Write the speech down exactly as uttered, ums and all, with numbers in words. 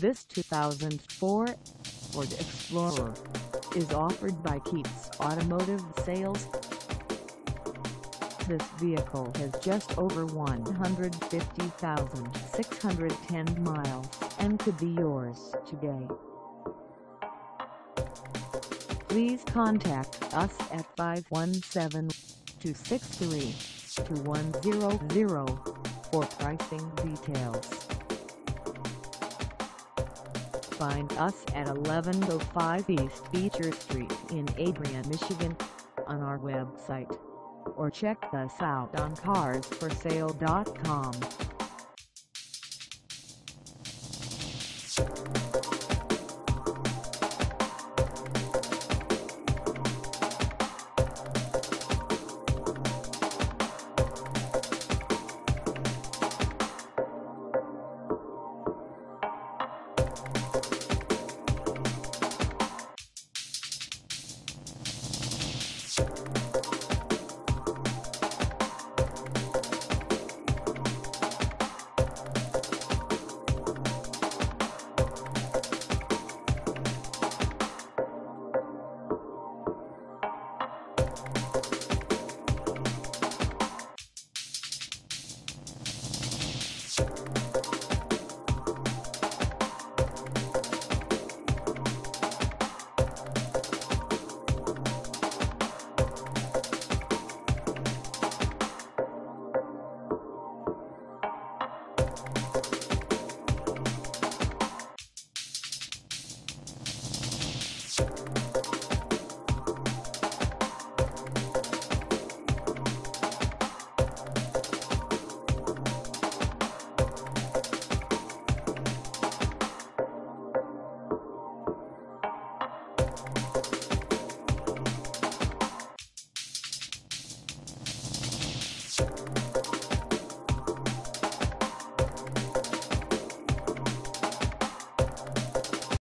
This two thousand four Ford Explorer is offered by Keats Automotive Sales. This vehicle has just over one hundred fifty thousand six hundred ten miles and could be yours today. Please contact us at five one seven, two six three, two one zero zero for pricing details. Find us at eleven oh five East Beecher Street in Adrian, Michigan, on our website, or check us out on cars for sale dot com. You